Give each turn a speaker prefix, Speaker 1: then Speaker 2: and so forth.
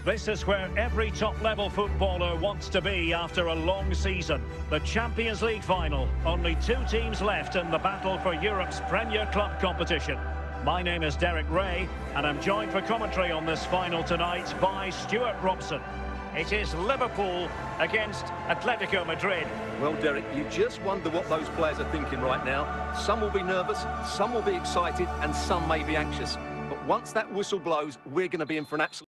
Speaker 1: This is where every top-level footballer wants to be after a long season. The Champions League final. Only 2 teams left in the battle for Europe's Premier Club competition. My name is Derek Ray, and I'm joined for commentary on this final tonight by Stuart Robson. It is Liverpool against Atletico Madrid.
Speaker 2: Well, Derek, you just wonder what those players are thinking right now. Some will be nervous, some will be excited, and some may be anxious. But once that whistle blows, we're going to be in for an absolute...